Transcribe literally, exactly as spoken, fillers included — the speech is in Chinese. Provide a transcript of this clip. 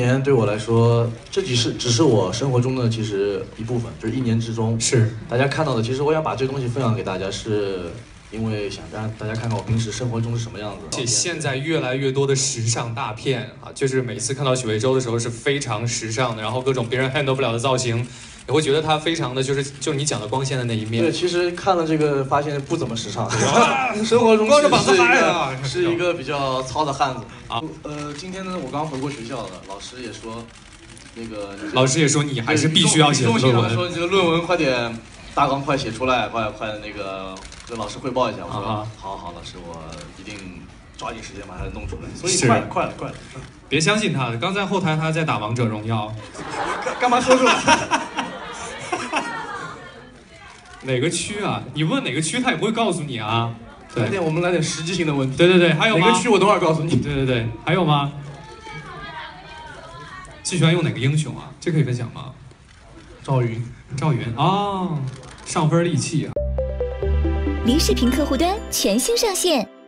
年对我来说，这只是只是我生活中的其实一部分，就是一年之中是大家看到的。其实我想把这个东西分享给大家，是因为想让大家看看我平时生活中是什么样子。 而且现在越来越多的时尚大片啊，就是每次看到许魏洲的时候是非常时尚的，然后各种别人 handle 不了的造型。 你会觉得他非常的就是就是你讲的光鲜的那一面。 对，其实看了这个发现不怎么时尚，生活中光着膀子嗨啊，是一个比较糙的汉子啊。呃，今天呢，我刚回过学校了，老师也说，那个老师也说你还是必须要写论文， 说你这个论文快点，大纲快写出来，快快那个跟老师汇报一下。我说啊好好，老师我一定抓紧时间把它弄出来。所以快了快了快了， 别相信他，刚在后台他在打王者荣耀， 干干嘛说出来？ 哪个区啊？你问哪个区，他也不会告诉你啊。 来点，我们来点实际性的问题。 对对对，还有吗？ 哪个区我都要告诉你。 对对对，还有吗？最喜欢用哪个英雄啊？这可以分享吗？ 赵云， 赵云啊，上分利器啊。 离视频客户端全新上线。